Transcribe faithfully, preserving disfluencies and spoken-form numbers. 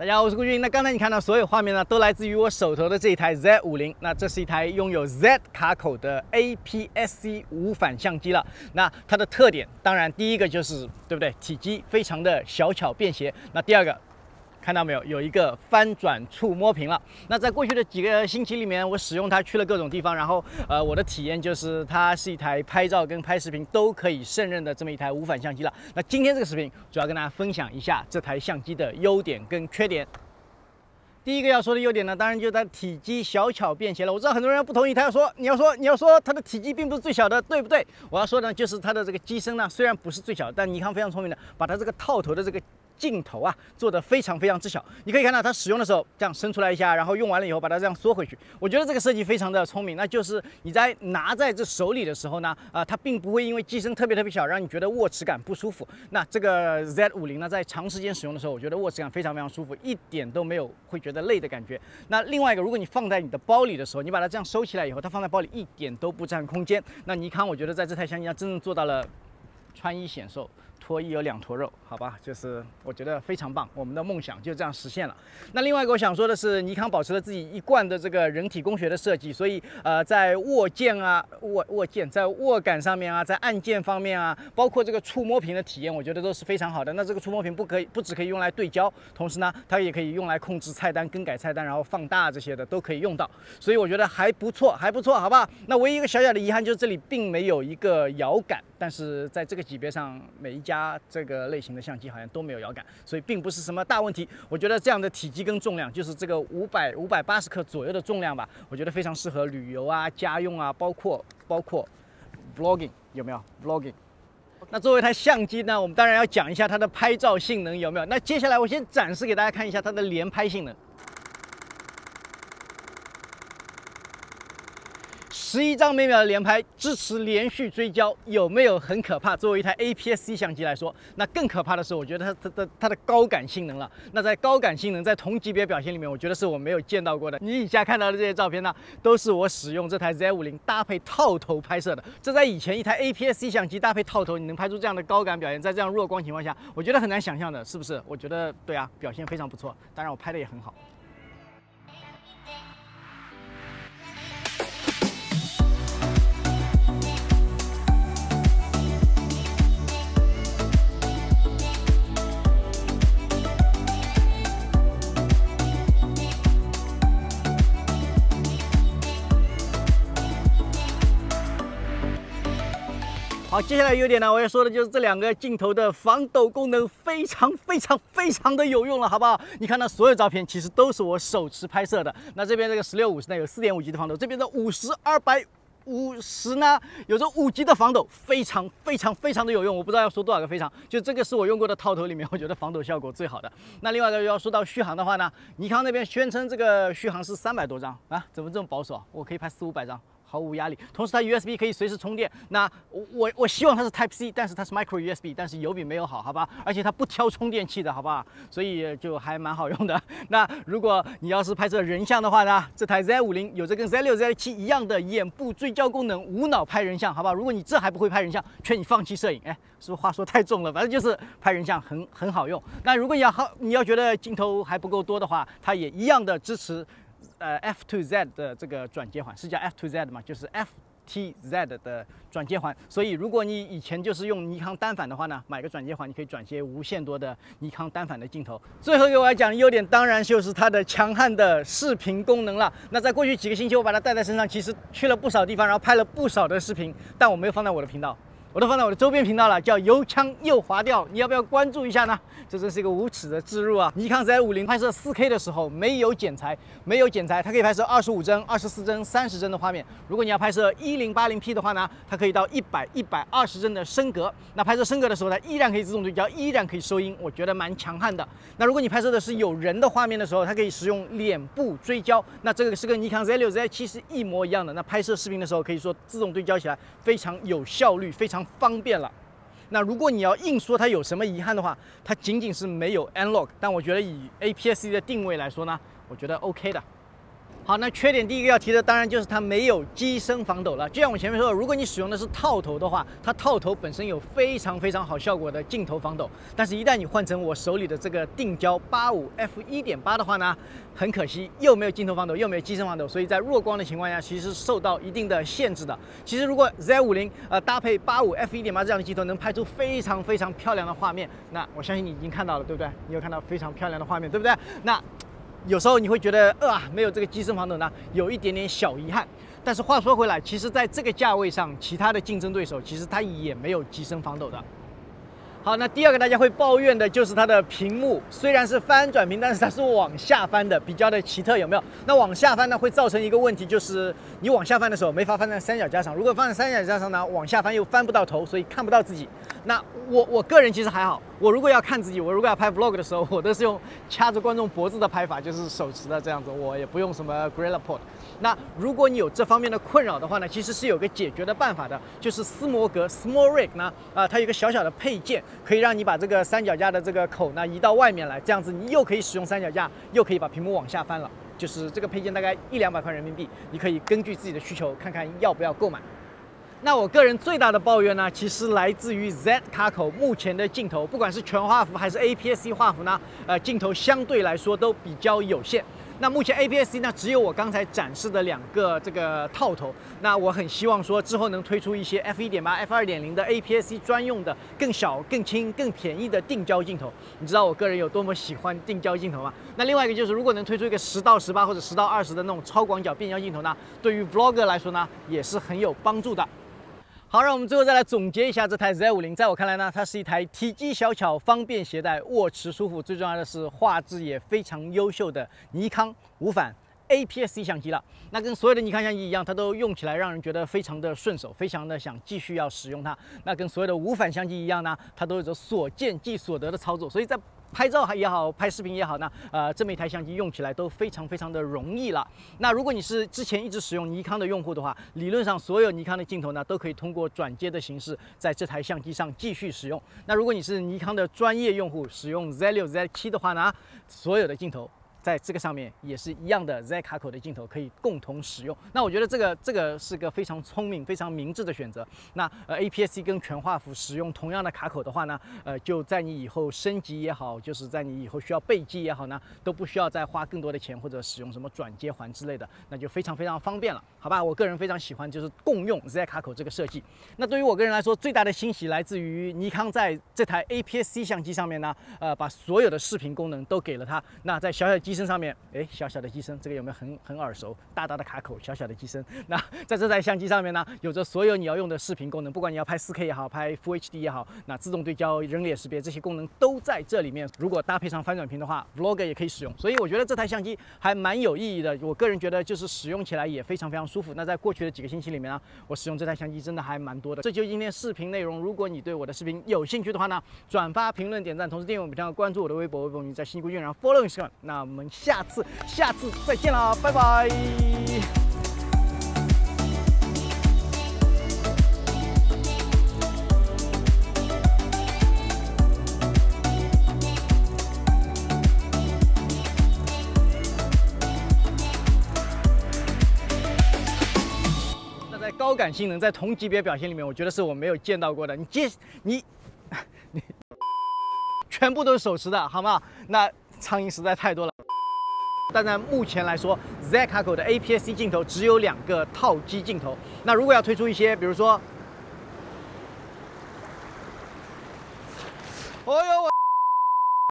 大家好，我是顾军。那刚才你看到所有画面呢，都来自于我手头的这一台 Z 五十。那这是一台拥有 Z 卡口的 A P S C 无反相机了。那它的特点，当然第一个就是对不对？体积非常的小巧便携。那第二个，看到没有，有一个翻转触摸屏了。那在过去的几个星期里面，我使用它去了各种地方，然后呃，我的体验就是它是一台拍照跟拍视频都可以胜任的这么一台无反相机了。那今天这个视频主要跟大家分享一下这台相机的优点跟缺点。第一个要说的优点呢，当然就是它的体积小巧便携了。我知道很多人不同意，他要说你要说你要说它的体积并不是最小的，对不对？我要说呢，就是它的这个机身呢，虽然不是最小，但尼康非常聪明的把它这个套头的这个镜头啊做得非常非常之小。你可以看到它使用的时候这样伸出来一下，然后用完了以后把它这样缩回去。我觉得这个设计非常的聪明，那就是你在拿在这手里的时候呢，啊、呃，它并不会因为机身特别特别小让你觉得握持感不舒服。那这个 Z 五十呢，在长时间使用的时候，我觉得握持感非常非常舒服，一点都没有会觉得累的感觉。那另外一个，如果你放在你的包里的时候，你把它这样收起来以后，它放在包里一点都不占空间。那尼康我觉得在这台相机上真正做到了穿衣显瘦，脱衣有两坨肉，好吧，就是我觉得非常棒，我们的梦想就这样实现了。那另外一个我想说的是，尼康保持了自己一贯的这个人体工学的设计，所以呃，在握键啊、握握键，在握感上面啊，在按键方面啊，包括这个触摸屏的体验，我觉得都是非常好的。那这个触摸屏不可以不只可以用来对焦，同时呢，它也可以用来控制菜单、更改菜单，然后放大这些的都可以用到，所以我觉得还不错，还不错，好不好？那唯一一个小小的遗憾就是这里并没有一个摇杆，但是在这个级别上，每一家这个类型的相机好像都没有摇杆，所以并不是什么大问题。我觉得这样的体积跟重量，就是这个五百五百八十克左右的重量吧，我觉得非常适合旅游啊、家用啊，包括包括 vlogging 有没有 vlogging？ 那作为一台相机呢，我们当然要讲一下它的拍照性能有没有。那接下来我先展示给大家看一下它的连拍性能。十一张每秒的连拍，支持连续追焦，有没有很可怕？作为一台 A P S C 相机来说，那更可怕的是，我觉得它它的它的高感性能了。那在高感性能，在同级别表现里面，我觉得是我没有见到过的。你以下看到的这些照片呢，都是我使用这台 Z 五十搭配套头拍摄的。这在以前一台 A P S C 相机搭配套头，你能拍出这样的高感表现，在这样弱光情况下，我觉得很难想象的，是不是？我觉得对啊，表现非常不错。当然，我拍的也很好。好，接下来优点呢，我要说的就是这两个镜头的防抖功能非常非常非常的有用了，好不好？你看到所有照片其实都是我手持拍摄的。那这边这个十六五十呢有 四点五 级的防抖，这边的五十二百五十呢有着五级的防抖，非常非常非常的有用。我不知道要说多少个非常，就这个是我用过的套头里面，我觉得防抖效果最好的。那另外一个要说到续航的话呢，尼康那边宣称这个续航是三百多张啊，怎么这么保守啊？我可以拍四五百张。毫无压力，同时它 U S B 可以随时充电。那我我希望它是 Type C， 但是它是 Micro U S B， 但是有比没有好，好吧？而且它不挑充电器的，好不好？所以就还蛮好用的。那如果你要是拍摄人像的话呢，这台 Z 五十有着跟 Z 六 Z 七一样的眼部追焦功能，无脑拍人像，好不好？如果你这还不会拍人像，劝你放弃摄影。哎，是不是话说太重了？反正就是拍人像很很好用。那如果你要好，你要觉得镜头还不够多的话，它也一样的支持。呃 F 二 Z 的这个转接环是叫 F 二 Z 嘛，就是 F T Z 的转接环。所以如果你以前就是用尼康单反的话呢，买个转接环，你可以转接无限多的尼康单反的镜头。最后一个我要讲的优点，当然就是它的强悍的视频功能了。那在过去几个星期，我把它带在身上，其实去了不少地方，然后拍了不少的视频，但我没有放在我的频道。我都放在我的周边频道了，叫油腔又滑调，你要不要关注一下呢？这真是一个无耻的置入啊！尼康 Z 五十拍摄 四 K 的时候没有剪裁，没有剪裁，它可以拍摄二十五帧、二十四帧、三十帧的画面。如果你要拍摄一零八零 P 的话呢，它可以到一百、一百二十帧的升格。那拍摄升格的时候，它依然可以自动对焦，依然可以收音，我觉得蛮强悍的。那如果你拍摄的是有人的画面的时候，它可以使用脸部追焦，那这个是跟尼康 Z 六 Z 七是一模一样的。那拍摄视频的时候，可以说自动对焦起来非常有效率，非常方便了。那如果你要硬说它有什么遗憾的话，它仅仅是没有 Analog， 但我觉得以 A P S C 的定位来说呢，我觉得 OK 的。 好，那缺点第一个要提的，当然就是它没有机身防抖了。就像我前面说的，如果你使用的是套头的话，它套头本身有非常非常好效果的镜头防抖。但是，一旦你换成我手里的这个定焦八五 F 一点八的话呢，很可惜又没有镜头防抖，又没有机身防抖，所以在弱光的情况下，其实是受到一定的限制的。其实，如果 Z 五十 呃搭配八五 F 一点八这样的镜头，能拍出非常非常漂亮的画面，那我相信你已经看到了，对不对？你有看到非常漂亮的画面，对不对？那。有时候你会觉得，呃、啊，没有这个机身防抖呢，有一点点小遗憾。但是话说回来，其实在这个价位上，其他的竞争对手其实它也没有机身防抖的。好，那第二个大家会抱怨的就是它的屏幕，虽然是翻转屏，但是它是往下翻的，比较的奇特，有没有？那往下翻呢，会造成一个问题，就是你往下翻的时候没法翻在三脚架上，如果放在三脚架上呢，往下翻又翻不到头，所以看不到自己。那我我个人其实还好，我如果要看自己，我如果要拍 vlog 的时候，我都是用掐着观众脖子的拍法，就是手持的这样子，我也不用什么 Gorilla Pod。那如果你有这方面的困扰的话呢，其实是有个解决的办法的，就是斯摩格 Small Rig 呢，啊、呃，它有一个小小的配件，可以让你把这个三脚架的这个口呢移到外面来，这样子你又可以使用三脚架，又可以把屏幕往下翻了。就是这个配件大概一两百块人民币，你可以根据自己的需求看看要不要购买。那我个人最大的抱怨呢，其实来自于 Z 卡口目前的镜头，不管是全画幅还是 A P S C 画幅呢，呃，镜头相对来说都比较有限。那目前 A P S C 呢，只有我刚才展示的两个这个套头。那我很希望说之后能推出一些 F 一点八、F 二点零的 A P S C 专用的更小、更轻、更便宜的定焦镜头。你知道我个人有多么喜欢定焦镜头吗？那另外一个就是，如果能推出一个十到十八或者十到二十的那种超广角变焦镜头呢，对于 Vlogger 来说呢，也是很有帮助的。好，让我们最后再来总结一下这台 Z 五十。在我看来呢，它是一台体积小巧、方便携带、握持舒服，最重要的是画质也非常优秀的尼康无反 A P S C 相机了。那跟所有的尼康相机一样，它都用起来让人觉得非常的顺手，非常的想继续要使用它。那跟所有的无反相机一样呢，它都有着所见即所得的操作，所以在拍照也好，拍视频也好呢，呃，这么一台相机用起来都非常非常的容易了。那如果你是之前一直使用尼康的用户的话，理论上所有尼康的镜头呢，都可以通过转接的形式在这台相机上继续使用。那如果你是尼康的专业用户，使用 Z 六、Z 七的话呢，所有的镜头在这个上面也是一样的 Z 卡口的镜头可以共同使用。那我觉得这个这个是个非常聪明、非常明智的选择。那呃 A P S C 跟全画幅使用同样的卡口的话呢，呃就在你以后升级也好，就是在你以后需要备机也好呢，都不需要再花更多的钱或者使用什么转接环之类的，那就非常非常方便了，好吧？我个人非常喜欢就是共用 Z 卡口这个设计。那对于我个人来说，最大的欣喜来自于尼康在这台 A P S C 相机上面呢，呃把所有的视频功能都给了它。那在小小的机身上面，哎，小小的机身，这个有没有很很耳熟？大大的卡口，小小的机身。那在这台相机上面呢，有着所有你要用的视频功能，不管你要拍 四 K 也好，拍 Full H D 也好，那自动对焦、人脸识别这些功能都在这里面。如果搭配上翻转屏的话 ，Vlog 也可以使用。所以我觉得这台相机还蛮有意义的。我个人觉得就是使用起来也非常非常舒服。那在过去的几个星期里面呢，我使用这台相机真的还蛮多的。这就是今天视频内容。如果你对我的视频有兴趣的话呢，转发、评论、点赞，同时订阅我们频道，关注我的微博，微博名在辛苦俊，然后 follow Instagram。那我们下次下次再见啦，拜拜。那在高感性能，在同级别表现里面，我觉得是我没有见到过的。你接你你全部都是手持的，好吗？那苍蝇实在太多了。但在目前来说 ，Z 卡口的 A P S C 镜头只有两个套机镜头。那如果要推出一些，比如说，哦呦我。